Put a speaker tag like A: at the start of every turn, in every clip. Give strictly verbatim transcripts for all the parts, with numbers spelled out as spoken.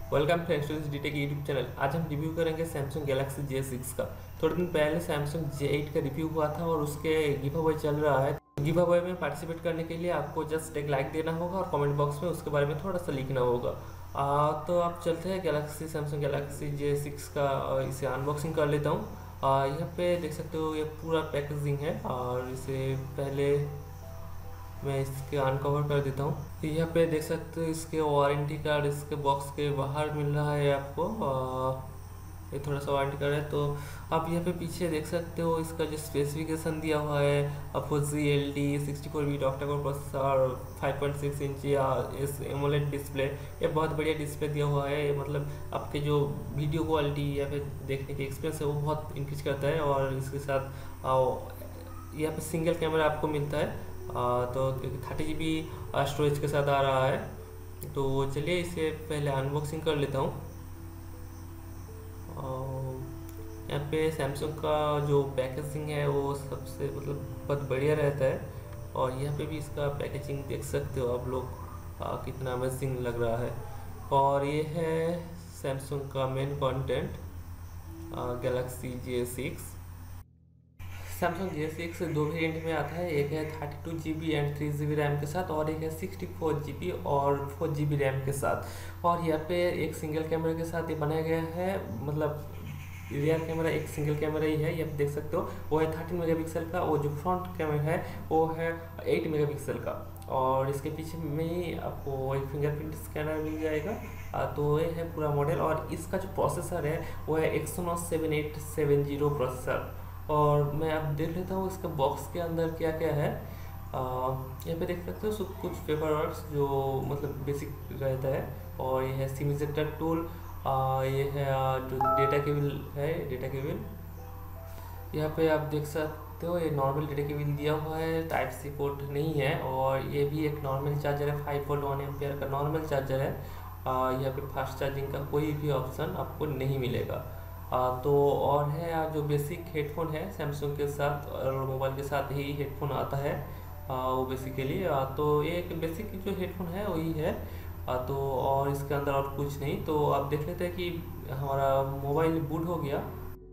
A: Welcome friends to this DTech YouTube channel. आज हम review करेंगे सैमसंग गैलेक्सी जे सिक्स का। थोड़े दिन पहले सैमसंग जे एट का रिव्यू हुआ था और उसके गिव अवे चल रहा है। गिव अवे में पार्टिसिपेट करने के लिए आपको जस्ट एक लाइक देना होगा और कमेंट बॉक्स में उसके बारे में थोड़ा सा लिखना होगा। आ, तो आप चलते हैं Galaxy Samsung Galaxy J six का, आ, इसे अनबॉक्सिंग कर लेता हूँ। यहाँ पे देख सकते हो ये पूरा पैकेजिंग है और इसे पहले मैं इसके अनकवर कर देता हूँ। यहाँ पे देख सकते हो इसके वारंटी कार्ड इसके बॉक्स के बाहर मिल रहा है आपको। आ, ये थोड़ा सा वारंटी कार्ड है। तो आप यहाँ पे पीछे देख सकते हो इसका जो स्पेसिफिकेशन दिया हुआ है, आपको G L D sixty four bit octa core processor, five point six inch इस एमोलेड डिस्प्ले। ये बहुत बढ़िया डिस्प्ले दिया हुआ है, मतलब आपके जो वीडियो क्वालिटी या फिर देखने की एक्सपीरियंस है वो बहुत इंक्रीज करता है। और इसके साथ यहाँ पे सिंगल कैमरा आपको मिलता है। आ, तो थर्टी जी बी स्टोरेज के साथ आ रहा है। तो चलिए इसे पहले अनबॉक्सिंग कर लेता हूँ। यहाँ पे सैमसंग का जो पैकेजिंग है वो सबसे मतलब बहुत बढ़िया रहता है। और यहाँ पे भी इसका पैकेजिंग देख सकते हो आप लोग, आ, कितना अमेजिंग लग रहा है। और ये है सैमसंग का main content, Galaxy J six. Samsung J six दो वेरिएंट में आता है, एक है thirty two G B and three G B RAM के साथ और एक है सिक्सटी फोर जी बी और फोर जी बी रैम के साथ। और यहाँ पे एक सिंगल कैमरे के साथ ये बनाया गया है, मतलब रियर कैमरा एक सिंगल कैमरा ही है। ये आप देख सकते हो वो है थर्टीन मेगापिक्सल का, वो जो फ्रंट कैमरा है वो है एट मेगापिक्सल का। और इसके पीछे में ही आपको एक फिंगरप्रिंट स्कैनर मिल जाएगा। आ, तो ये है पूरा मॉडल। और इसका जो प्रोसेसर है वो है Exynos seven eight seven zero processor. और मैं अब देख लेता हूँ इसके बॉक्स के अंदर क्या क्या है। यहाँ पे देख सकते हो सब कुछ पेपर वर्क्स जो मतलब बेसिक रहता है। और ये है सिम इजेक्टर टूल, ये है जो डेटा केबल है, डेटा केबल। यहाँ पे आप देख सकते हो ये नॉर्मल डेटा केबल दिया हुआ है, टाइप सी पोर्ट नहीं है। और ये भी एक नॉर्मल चार्जर है, फाइव वोल्ट वन एम्पियर का नॉर्मल चार्जर है। यहाँ पे फास्ट चार्जिंग का कोई भी ऑप्शन आपको नहीं मिलेगा। आ, तो और है जो बेसिक हेडफोन है सैमसंग के साथ और मोबाइल के साथ ही हेडफोन आता है, आ, वो बेसिकली आ, तो ये एक बेसिक जो हेडफोन है वही है। आ, तो और इसके अंदर और कुछ नहीं। तो आप देख लेते हैं कि हमारा मोबाइल बूट हो गया।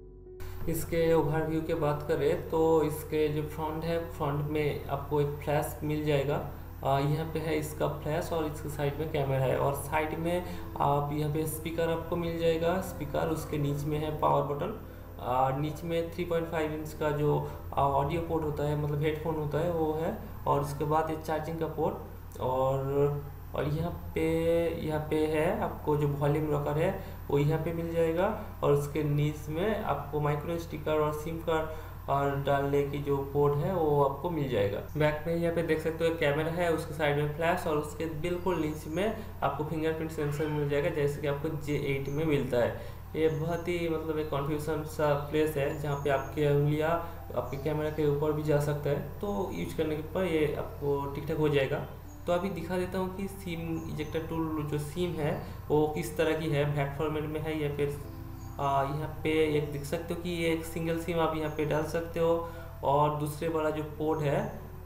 A: इसके ओवरव्यू के बात करें तो इसके जो फ्रंट है, फ्रंट में आपको एक फ्लैश मिल जाएगा। यहाँ पे है इसका फ्लैश और इसके साइड में कैमरा है। और साइड में आप यहाँ पे स्पीकर आपको मिल जाएगा, स्पीकर। उसके नीचे में है पावर बटन। नीचे में थ्री पॉइंट फाइव इंच का जो ऑडियो पोर्ट होता है, मतलब हेडफोन होता है वो है। और उसके बाद ये चार्जिंग का पोर्ट। और और यहाँ पे यहाँ पे है आपको जो वॉल्यूम रॉकर है वो यहाँ पे मिल जाएगा। और उसके नीचे में आपको माइक्रो स्टिकर और सिम कार्ड और डालने की जो पोर्ट है वो आपको मिल जाएगा। बैक में यहाँ पे देख सकते हो कैमरा है, उसके साइड में फ्लैश और उसके बिल्कुल नीचे में आपको फिंगरप्रिंट सेंसर मिल जाएगा, जैसे कि आपको जे एट में मिलता है। ये बहुत ही मतलब एक कन्फ्यूजन सा प्लेस है जहाँ पे आपकी उंगलियाँ आपके कैमरा के ऊपर भी जा सकता है। तो यूज करने के पर ये आपको ठीक ठाक हो जाएगा। तो अभी दिखा देता हूँ कि सिम इजेक्टर टूल जो सिम है वो किस तरह की है, बैक फॉर्मेट में है या फिर यहाँ पे एक देख सकते हो कि ये एक सिंगल सिम आप यहाँ पे डाल सकते हो। और दूसरे वाला जो पोर्ट है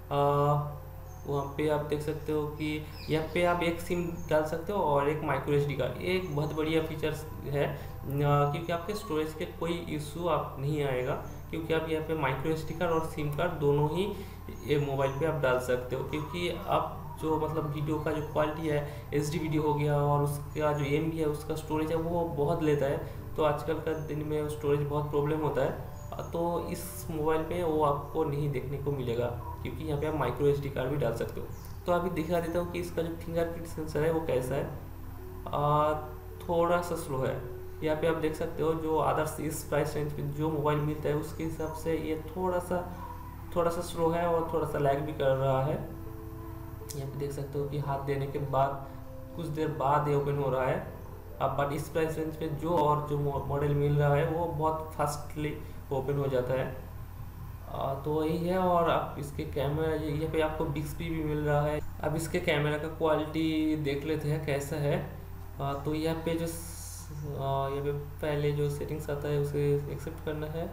A: वहाँ पे आप देख सकते हो कि यहाँ पे आप एक सिम डाल सकते हो और एक माइक्रो एस डी कार्ड। ये एक बहुत बढ़िया फीचर्स है क्योंकि आपके स्टोरेज के कोई इशू आप नहीं आएगा, क्योंकि आप यहाँ पे माइक्रो एस डी कार्ड और सिम कार्ड दोनों ही ये मोबाइल पे आप डाल सकते हो। क्योंकि आप जो मतलब वीडियो का जो क्वालिटी है, एच डी वीडियो हो गया और उसका जो एम बी है, उसका स्टोरेज है वो बहुत लेता है। तो आजकल का दिन में स्टोरेज बहुत प्रॉब्लम होता है। तो इस मोबाइल पे वो आपको नहीं देखने को मिलेगा, क्योंकि यहाँ पे आप माइक्रो एस डी कार्ड भी डाल सकते हो। तो अभी दिखा देता हूँ कि इसका जो फिंगरप्रिंट सेंसर है वो कैसा है। आ, थोड़ा सा स्लो है। यहाँ पे आप देख सकते हो जो अदर्स इस प्राइस रेंज पे जो मोबाइल मिलता है उसके हिसाब से ये थोड़ा सा थोड़ा सा स्लो है और थोड़ा सा लैग भी कर रहा है। यहाँ पे देख सकते हो कि हाथ देने के बाद कुछ देर बाद ये ओपन हो रहा है। अब बट इस प्राइस रेंज पे जो और जो मॉडल मिल रहा है वो बहुत फास्टली ओपन हो जाता है। आ, तो वही है। और आप इसके कैमरा यहाँ पे आपको बिक्सपी भी मिल रहा है। अब इसके कैमरा का क्वालिटी देख लेते हैं कैसा है। आ, तो यहाँ पे जो यहाँ पे पहले जो सेटिंग्स आता है उसे एक्सेप्ट करना है।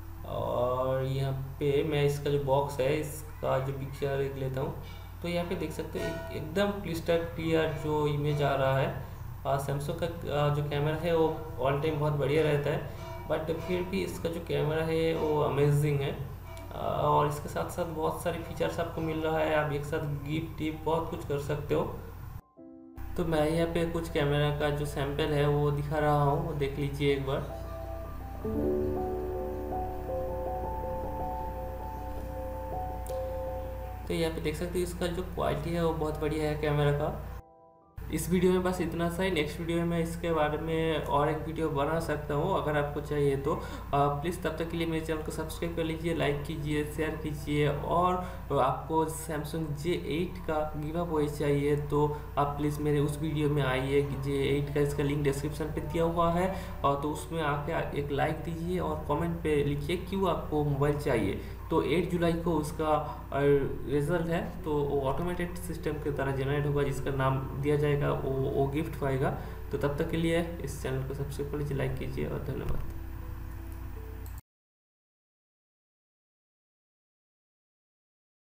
A: और यहाँ पे मैं इसका जो बॉक्स है इसका जो पिक्चर एक लेता हूँ। तो यहाँ पे देख सकते हो एक, एकदम क्लिस्टर क्लियर जो इमेज आ रहा है। सैमसंग का आ, जो कैमरा है वो ऑल टाइम बहुत बढ़िया रहता है, बट फिर भी इसका जो कैमरा है वो अमेजिंग है। आ, और इसके साथ साथ बहुत सारे फीचर्स आपको मिल रहा है, आप एक साथ गिफ्ट टिप बहुत कुछ कर सकते हो। तो मैं यहाँ पे कुछ कैमरा का जो सैंपल है वो दिखा रहा हूँ, वो देख लीजिए एक बार। तो यहाँ पे देख सकते हो इसका जो क्वालिटी है वो बहुत बढ़िया है कैमरा का। इस वीडियो में बस इतना सा ही। नेक्स्ट वीडियो में मैं इसके बारे में और एक वीडियो बना सकता हूँ, अगर आपको चाहिए तो प्लीज़ तब तक के लिए मेरे चैनल को सब्सक्राइब कर लीजिए, लाइक कीजिए, शेयर कीजिए। और आपको सैमसंग जे एट का गिव अवे चाहिए तो आप प्लीज़ मेरे उस वीडियो में आइए, जे एट का इसका लिंक डिस्क्रिप्शन पे दिया हुआ है, और तो उसमें आके एक लाइक दीजिए और कमेंट पे लिखिए क्यों आपको मोबाइल चाहिए। तो आठ जुलाई को उसका रिजल्ट है, तो वो ऑटोमेटेड सिस्टम की तरह जनरेट होगा, जिसका नाम दिया जाएगा, वो वो गिफ्ट पाएगा। तो तब तक के लिए इस चैनल को सब्सक्राइब कर लीजिए, लाइक कीजिए और धन्यवाद।